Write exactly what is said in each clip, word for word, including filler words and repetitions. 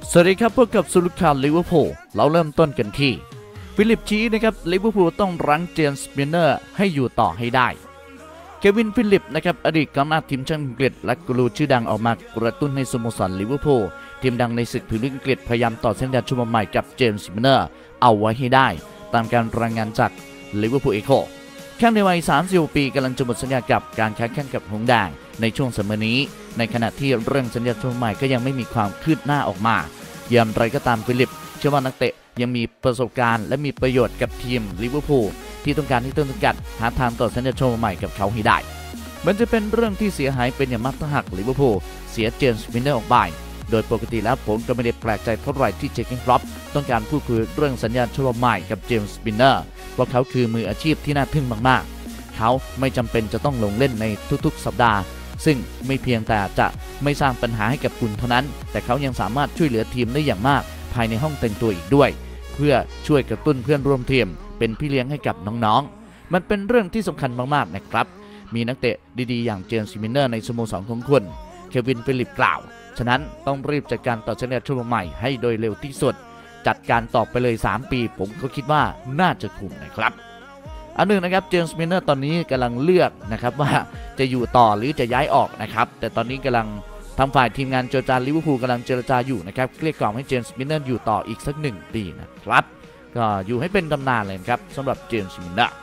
สวัสดีครับพบกับสุลคาลิเวอร์พูลเราเริ่มต้นกันที่ฟิลิปชี้นะครับลิเวอร์พูลต้องรั้งเจมส์มิลเนอร์ให้อยู่ต่อให้ได้เควินฟิลิปนะครับอดีตกองหน้าทีมชาติอังกฤษและกูรูชื่อดังออกมากระตุ้นให้สโมสรลิเวอร์พูลทีมดังในศึกพรีเมียร์ลีกอังกฤษพยายามต่อสัญญาฉบับใหม่กับเจมส์มิลเนอร์เอาไว้ให้ได้ตามการรายงานจากลิเวอร์พูลเอโคแข้งในวัยสามสิบหกปีกำลังจะหมดสัญญากับการค้าแข่งกับหงส์แดงในช่วงซัมเมอร์นี้ในขณะที่เรื่องสัญญาฉบับใหม่ก็ยังไม่มีความคืบหน้าออกมาอย่างไรก็ตามฟิลิปเชื่อว่านักเตะยังมีประสบการณ์และมีประโยชน์กับทีมลิเวอร์พูลที่ต้องการที่ต้นสังกัดหาทางต่อสัญญาฉบับใหม่กับเขาให้ได้มันจะเป็นเรื่องที่เสียหายเป็นอย่างมากถ้าหากลิเวอร์พูลเสียเจมส์มิลเนอร์ออกไปโดยปกติแล้วผมก็ไม่ได้แปลกใจเท่าไหร่ที่เจอร์เก้นคล็อปต้องการพูดคุยเรื่องสัญญาฉบับใหม่กับเจมส์มิลเนอร์เพราะเขาคือมืออาชีพที่น่าทึ่งมากๆเขาไม่จำเป็นจะต้องลงเล่นในทุกๆสัปดาห์ซึ่งไม่เพียงแต่จะไม่สร้างปัญหาให้กับคุณเท่านั้นแต่เขายังสามารถช่วยเหลือทีมได้อย่างมากภายในห้องแต่งตัวอีกด้วยเพื่อช่วยกระตุ้นเพื่อนร่วมทีมเป็นพี่เลี้ยงให้กับน้องๆมันเป็นเรื่องที่สำคัญมากๆนะครับมีนักเตะดีๆอย่างเจมส์มิลเนอร์ในสโมสรของคุณเควินฟิลิปกล่าวฉะนั้นต้องรีบจัดการต่อสัญญาฉบับใหม่ให้โดยเร็วที่สุดจัดการต่อไปเลยสามปีผมก็คิดว่าน่าจะคุ้มนะครับอันหนึ่งนะครับเจมส์มิลเนอร์ตอนนี้กำลังเลือกนะครับว่าจะอยู่ต่อหรือจะย้ายออกนะครับแต่ตอนนี้กำลังทางฝ่ายทีมงานเจรจาลิเวอร์พูลกำลังเจรจาอยู่นะครับเกลี้ยกล่อมให้เจมส์มิลเนอร์อยู่ต่ออีกสักหนึ่งปีนะครับก็อยู่ให้เป็นตำนานเลยครับสำหรับเจมส์มิลเนอร์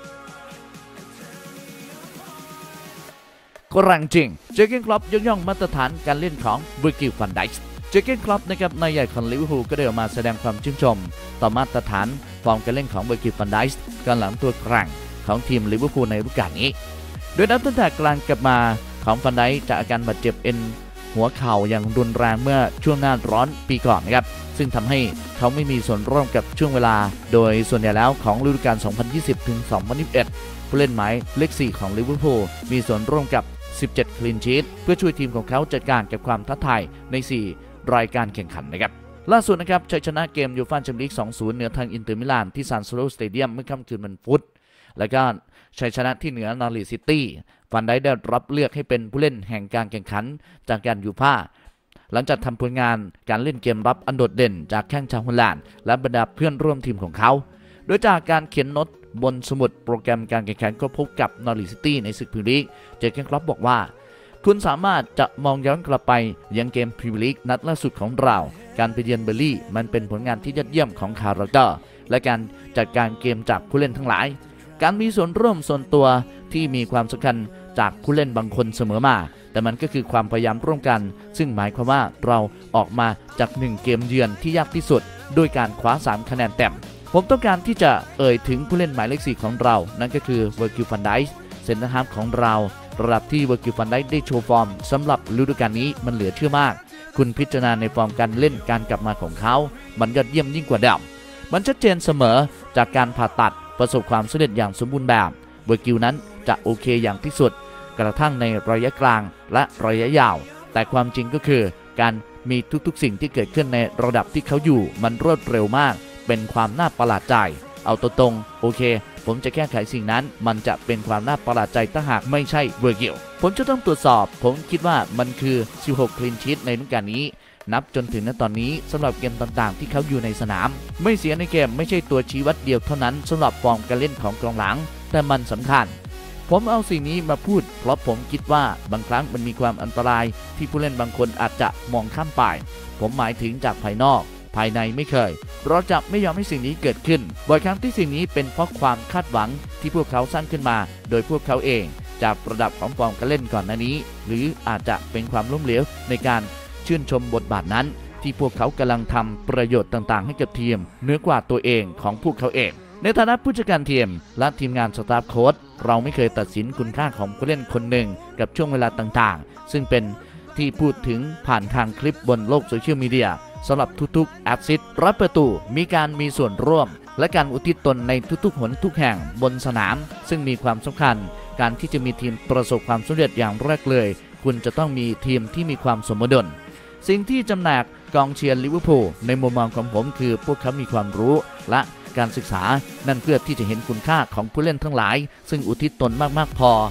ก็แรงจริงเจอร์เก้นคล็อปยกย่องมาตรฐานการเล่นของเวอร์กิล ฟันไดค์เจอร์เก้นคล็อปนะครับนายใหญ่ของลิเวอร์พูลก็ได้ออกมาแสดงความชื่นชมต่อมาตรฐานฟอร์มการเล่นของเวอร์กิล ฟันไดค์กองหลังตัวแกร่งของทีมลิเวอร์พูลในฤดูกาลนี้โดยนับตั้งแต่กลางกลับมาของฟันไดค์จากอาการบาดเจ็บเอ็นหัวเข่าอย่างรุนแรงเมื่อช่วงหน้าร้อนปีก่อนนะครับซึ่งทำให้เขาไม่มีส่วนร่วมกับช่วงเวลาโดยส่วนใหญ่แล้วของฤดูกาล สองพันยี่สิบถึงสองพันยี่สิบเอ็ด ผู้เล่นหมายเลขสี่ของลิเวอร์พูลมีส่วนร่วมกับสิบเจ็ดคลีนชีทเพื่อช่วยทีมของเขาจัดการกับความท้าทายในสี่รายการแข่งขันนะครับล่าสุดนะครับชัยชนะเกมยูฟ่าแชมเปี้ยนลีก สองศูนย์ เหนือทางอินเตอร์มิลานที่ซานซิโร่สเตเดียมเมื่อค่ำคืนวันพุธและก็ชัยชนะที่เหนือนอริซิตี้ฟันไดค์ได้รับเลือกให้เป็นผู้เล่นแห่งการแข่งขันจากการยูฟ่าหลังจากทำผลงานการเล่นเกมรับอันโดดเด่นจากแข้งชาวฮอลแลนด์และบรรดาเพื่อนร่วมทีมของเขาโดยจากการเขียนโน้ตบนสมุดโปรแกรมการแข่งขันก็พบกับนอริซิตี้ในศึกพรีเมียร์ลีกเจอร์เก้นคล็อปบอกว่าคุณสามารถจะมองย้อนกลับไปยังเกมพรีเมียร์ลีกนัดล่าสุดของเราการไปเยือนเบอร์ลี่มันเป็นผลงานที่ยอดเยี่ยมของคาราเตอร์และการจัดการเกมจากผู้เล่นทั้งหลายการมีส่วนร่วมส่วนตัวที่มีความสำคัญจากผู้เล่นบางคนเสมอมาแต่มันก็คือความพยายามร่วมกันซึ่งหมายความว่าเราออกมาจากหนึ่งเกมเยือนที่ยากที่สุดด้วยการคว้าสามคะแนนเต็มผมต้องการที่จะเอ่ยถึงผู้เล่นหมายเลขสี่ของเรานั่นก็คือเวอร์กิล ฟันไดค์เซนเตอร์ฮาล์ฟของเราระดับที่เวอร์กิล ฟันไดค์ได้โชว์ฟอร์มสำหรับฤดูกาลนี้มันเหลือเชื่อมากคุณพิจารณาในฟอร์มการเล่นการกลับมาของเขามันยอดเยี่ยมยิ่งกว่าเดิมมันชัดเจนเสมอจากการผ่าตัดประสบความสำเร็จอย่างสมบูรณ์แบบเวอร์กิลนั้นจะโอเคอย่างที่สุดกระทั่งในระยะกลางและระยะยาวแต่ความจริงก็คือการมีทุกๆสิ่งที่เกิดขึ้นในระดับที่เขาอยู่มันรวดเร็วมากเป็นความน่าประหลาดใจเอาตัวตรงโอเคผมจะแก้ไขสิ่งนั้นมันจะเป็นความน่าประหลาดใจถ้าหากไม่ใช่เวอร์กิลผมจะต้องตรวจสอบผมคิดว่ามันคือสิบหกคลีนชีทในฤดูกาลนี้นับจนถึงณตอนนี้สำหรับเกมต่างๆที่เขาอยู่ในสนามไม่เสียในเกมไม่ใช่ตัวชี้วัดเดียวเท่านั้นสำหรับฟอร์มการเล่นของกองหลังแต่มันสำคัญผมเอาสิ่งนี้มาพูดเพราะผมคิดว่าบางครั้งมันมีความอันตรายที่ผู้เล่นบางคนอาจจะมองข้ามไปผมหมายถึงจากภายนอกภายในไม่เคยเราจะไม่ยอมให้สิ่งนี้เกิดขึ้นบ่อยครั้งที่สิ่งนี้เป็นเพราะความคาดหวังที่พวกเขาสร้างขึ้นมาโดยพวกเขาเองจากระดับของฟอร์มการเล่นก่อนหน้านี้หรืออาจจะเป็นความล้มเหลวในการชื่นชมบทบาทนั้นที่พวกเขากำลังทำประโยชน์ต่างๆให้กับทีมเหนือกว่าตัวเองของพวกเขาเองในฐานะผู้จัดการทีมและทีมงานสตาฟโค้ชเราไม่เคยตัดสินคุณค่าของผู้เล่นคนหนึ่งกับช่วงเวลาต่างๆซึ่งเป็นที่พูดถึงผ่านทางคลิปบนโลกโซเชียลมีเดียสำหรับทุกๆแอสซิสต์รับประตูมีการมีส่วนร่วมและการอุทิศตนในทุกๆหนทุกแห่งบนสนามซึ่งมีความสำคัญการที่จะมีทีมประสบความสำเร็จอย่างแรกเลยคุณจะต้องมีทีมที่มีความสมดุลสิ่งที่จำแนกกองเชียร์ลิเวอร์พูลในมุมมองของผมคือพวกเขามีความรู้และการศึกษานั่นเพื่อที่จะเห็นคุณค่าของผู้เล่นทั้งหลายซึ่งอุทิศตนมากๆพอ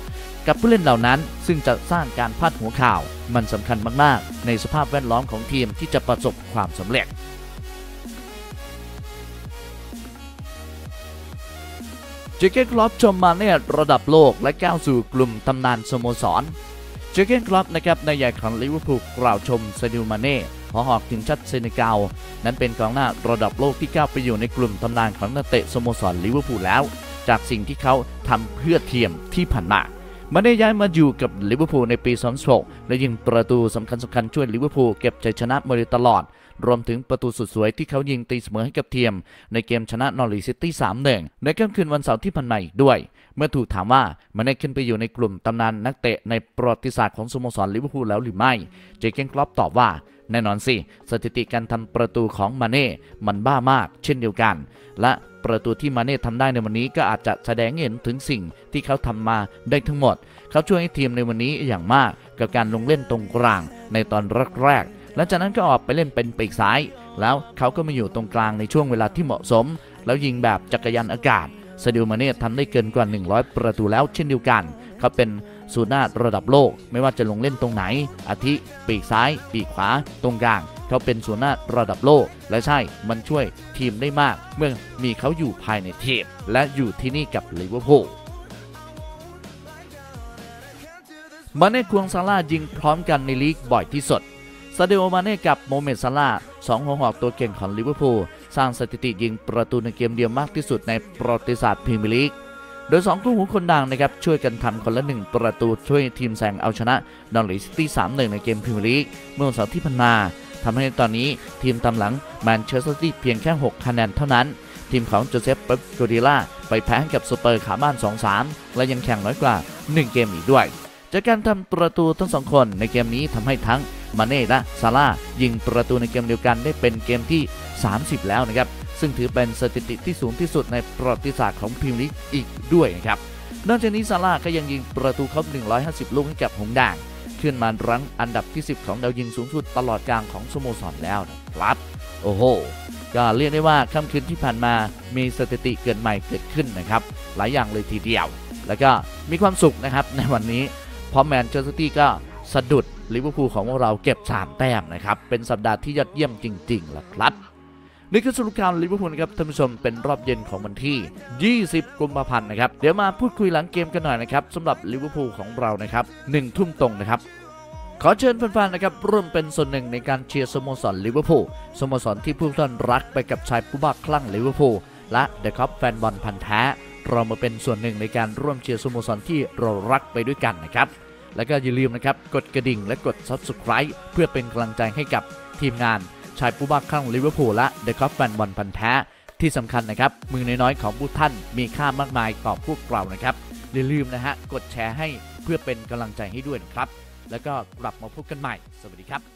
กับผู้เล่นเหล่านั้นซึ่งจะสร้างการพาดหัวข่าวมันสำคัญมากๆในสภาพแวดล้อมของทีมที่จะประสบความสำเร็จเจอร์เก้น คล็อปชมมาเน่ระดับโลกและก้าวสู่กลุ่มตำนานสโมสรเจอร์เก้น คล็อปนะครับนายใหญ่ของลิเวอร์พูลกล่าวชมซาดิโอ มาเน่หัวหอกทีมชาติเซเนกัลนั้นเป็นกองหน้าระดับโลกที่ก้าวไปอยู่ในกลุ่มตำนานของนักเตะสโมสรลิเวอร์พูลแล้วจากสิ่งที่เขาทำเพื่อทีมที่ผ่านมามาได้ย้ายมาอยู่กับลิเวอร์พูลในปี สองพันสิบหก และยิงประตูสำคัญสำคัญช่วยลิเวอร์พูลเก็บชัยชนะมาโดยตลอดรวมถึงประตูสุดสวยที่เขายิงตีเสมอให้กับทีมในเกมชนะนอริทซิตี้ สามหนึ่ง ในค่ำคืนวันเสาร์ที่ผ่านมาอีกด้วยเมื่อถูกถามว่ามันได้ขึ้นไปอยู่ในกลุ่มตำนานนักเตะในประวัติศาสตร์ของสโมสรลิเวอร์พูลแล้วหรือไม่เจอร์เก้น คล็อปตอบว่าแน่นอนสิสถิติการทำประตูของมาเน่มันบ้ามากเช่นเดียวกันและประตูที่มาเน่ทำได้ในวันนี้ก็อาจจะแสดงเห็นถึงสิ่งที่เขาทำมาได้ทั้งหมดเขาช่วยให้ทีมในวันนี้อย่างมากกับการลงเล่นตรงกลางในตอนแรกๆและจากนั้นก็ออกไปเล่นเป็นปีกซ้ายแล้วเขาก็มาอยู่ตรงกลางในช่วงเวลาที่เหมาะสมแล้วยิงแบบจักรยานอากาศซาดิโอ มาเน่ทำได้เกินกว่าหนึ่งร้อยประตูแล้วเช่นเดียวกันเขาเป็นศูนย์หน้าระดับโลกไม่ว่าจะลงเล่นตรงไหนอาทิปีกซ้ายปีกขวาตรงกลางเขาเป็นศูนย์หน้าระดับโลกและใช่มันช่วยทีมได้มากเมื่อมีเขาอยู่ภายในทีมและอยู่ที่นี่กับลิเวอร์พูลมาเน่ควงซาร่ายิงพร้อมกันในลีกบ่อยที่สุดซาดิโอ มาเน่กับโมเมด ซาร่าสองหัวหอกตัวเก่งของลิเวอร์พูลสร้างสถิติยิงประตูในเกมเดียวมากที่สุดในประวัติศาสตร์พรีเมียร์ลีกโดยสองคู่หูคนดังนะครับช่วยกันทำคนละหนึ่งประตูช่วยทีมแซงเอาชนะนอริทซิตี้ สามหนึ่ง ในเกมพรีเมียร์ลีกเมื่อวันเสาร์ที่ผ่านมาทำให้ตอนนี้ทีมตามหลังแมนเชสเตอร์ซิตี้เพียงแค่หกคะแนนเท่านั้นทีมของโจเซฟ เป๊ป กัวร์ดิโอลาไปแพ้ให้กับสเปอร์ขาบ้าน สองสาม และยังแข่งน้อยกว่าหนึ่งเกมอีกด้วยจากการทำประตูทั้งสองคนในเกมนี้ทำให้ทั้งมาเน่และซาร่ายิงประตูในเกมเดียวกันได้เป็นเกมที่สามสิบแล้วนะครับซึ่งถือเป็นสถิติที่สูงที่สุดในประวัติศาสตร์ของพรีเมียร์ลีกอีกด้วยนะครับนอกจากนี้ซาร่าก็ยังยิงประตูครบหนึ่งร้อยห้าสิบลูกให้กับหงส์แดงขึ้นมารั้งอันดับที่สิบของดาวยิงสูงสุดตลอดกาลของสโมสรแล้วนะครับโอ้โหก็เรียกได้ว่าค่ำคืนที่ผ่านมามีสถิติเกิดใหม่เกิดขึ้นนะครับหลายอย่างเลยทีเดียวแล้วก็มีความสุขนะครับในวันนี้เพราะแมนเชสเตอร์ซิตี้ก็สะดุดลิเวอร์พูลของพวกเราเก็บสามแต้มนะครับเป็นสัปดาห์ที่ยอดเยี่ยมจริงๆล่ะครับนี่คือสรุปข่าวลิเวอร์พูลนะครับท่านผู้ชมเป็นรอบเย็นของวันที่ยี่สิบกุมภาพันธ์นะครับเดี๋ยวมาพูดคุยหลังเกมกันหน่อยนะครับสำหรับลิเวอร์พูลของเรานะครับหนึ่งทุ่มตรงนะครับขอเชิญแฟนๆนะครับร่วมเป็นส่วนหนึ่งในการเชียร์สโมสรลิเวอร์พูลสโมสรที่ผู้ท่านรักไปกับชายผู้บ้าคลั่งลิเวอร์พูลและเดอะคัพแฟนบอลพันธุ์แท้เรามาเป็นส่วนหนึ่งในการร่วมเชียร์สโมสรที่เรารักไปด้วยกันนะครับแล้วก็อย่าลืมนะครับกดกระดิ่งและกด ซับสไครบ์ เพื่อเป็นกำลังใจให้กับทีมงานชายผู้บ้าคลั่งลิเวอร์พูลและเดอะคัพแฟนบอลพันธุ์แท้ที่สำคัญนะครับมือน้อยๆของผู้ท่านมีค่ามากมายต่อพวกเรานะครับอย่าลืมนะฮะกดแชร์ให้เพื่อเป็นกำลังใจให้ด้วยนะครับแล้วก็กลับมาพบกันใหม่สวัสดีครับ